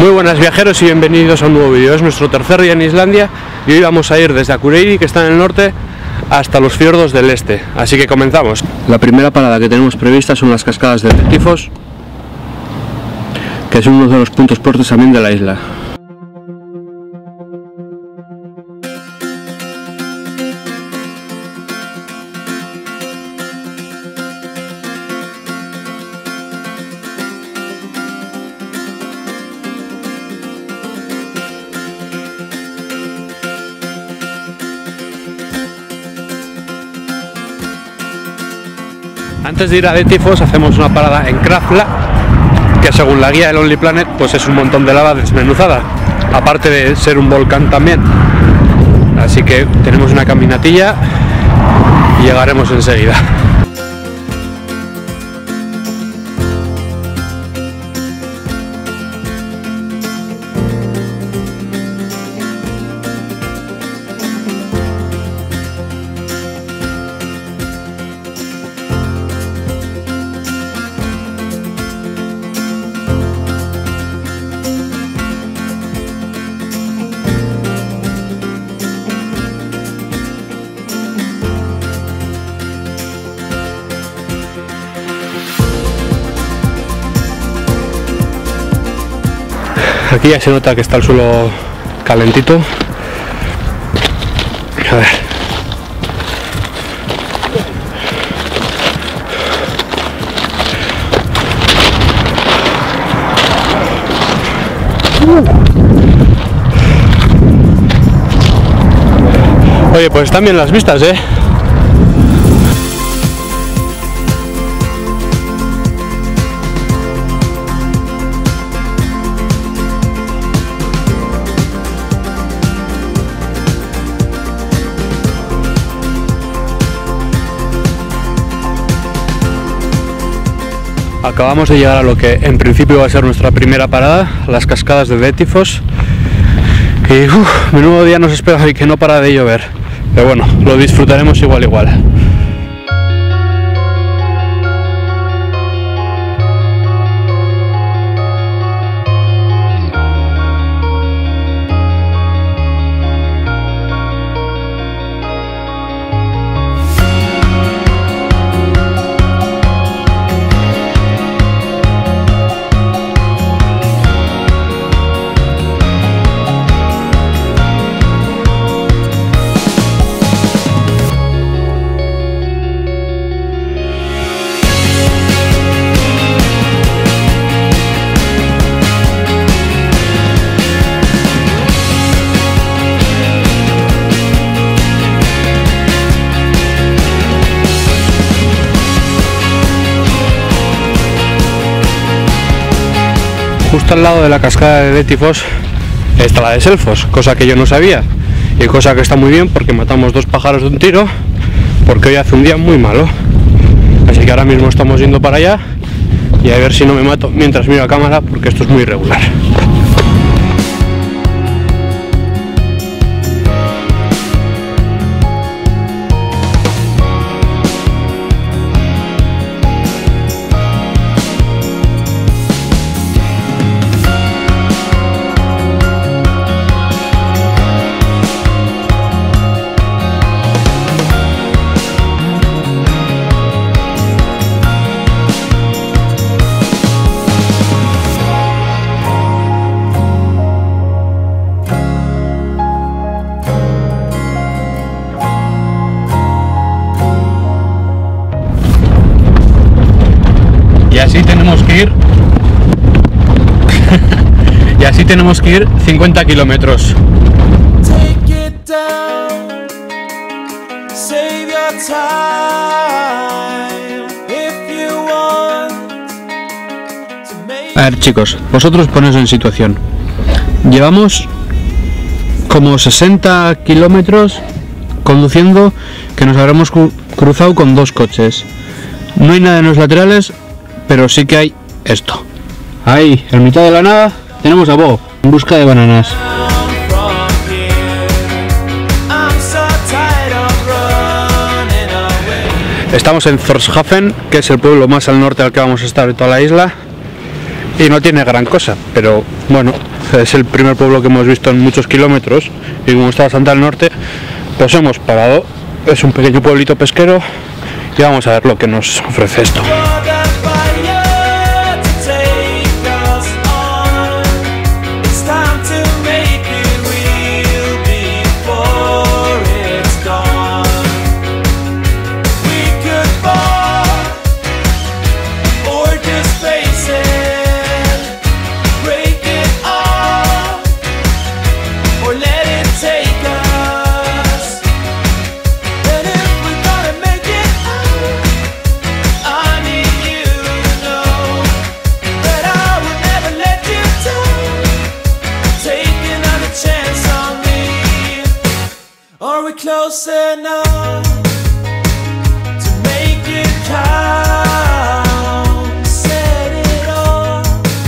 Muy buenas viajeros y bienvenidos a un nuevo vídeo. Es nuestro tercer día en Islandia y hoy vamos a ir desde Akureyri, que está en el norte, hasta los fiordos del este. Así que comenzamos. La primera parada que tenemos prevista son las cascadas de Dettifoss, que es uno de los puntos fuertes también de la isla. Antes de ir a Dettifoss hacemos una parada en Krafla, que según la guía de Lonely Planet pues es un montón de lava desmenuzada, aparte de ser un volcán también. Así que tenemos una caminatilla y llegaremos enseguida. Aquí ya se nota que está el suelo calentito. A ver. Oye, pues están bien las vistas, ¿eh? Acabamos de llegar a lo que en principio va a ser nuestra primera parada, las cascadas de Dettifoss. Y menudo día nos espera y que no para de llover. Pero bueno, lo disfrutaremos igual. Justo al lado de la cascada de Dettifoss está la de Selfoss, cosa que yo no sabía y cosa que está muy bien porque matamos dos pájaros de un tiro, porque hoy hace un día muy malo. Así que ahora mismo estamos yendo para allá y a ver si no me mato mientras miro a cámara, porque esto es muy irregular. Y así tenemos que ir 50 kilómetros. A ver, chicos, vosotros ponéis en situación. Llevamos como 60 kilómetros conduciendo, que nos habremos cruzado con dos coches. No hay nada en los laterales, pero sí que hay esto. Ahí, en mitad de la nada, tenemos a Bob en busca de bananas. Estamos en Tórshavn, que es el pueblo más al norte al que vamos a estar en toda la isla. y no tiene gran cosa, pero bueno, es el primer pueblo que hemos visto en muchos kilómetros y como está bastante al norte, pues hemos parado. Es un pequeño pueblito pesquero y vamos a ver lo que nos ofrece esto. Close enough to make it count. Set it off,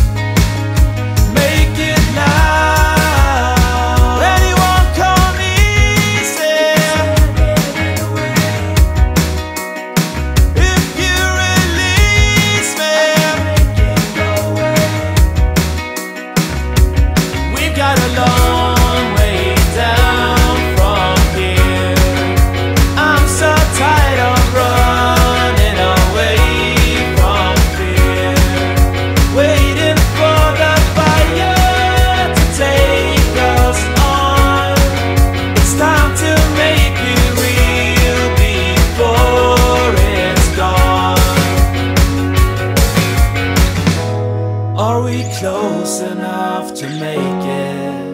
make it loud. Anyone come easy if you release me. We've got a long way down. Are we close enough to make it?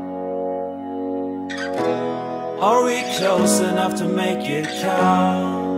Are we close enough to make it count?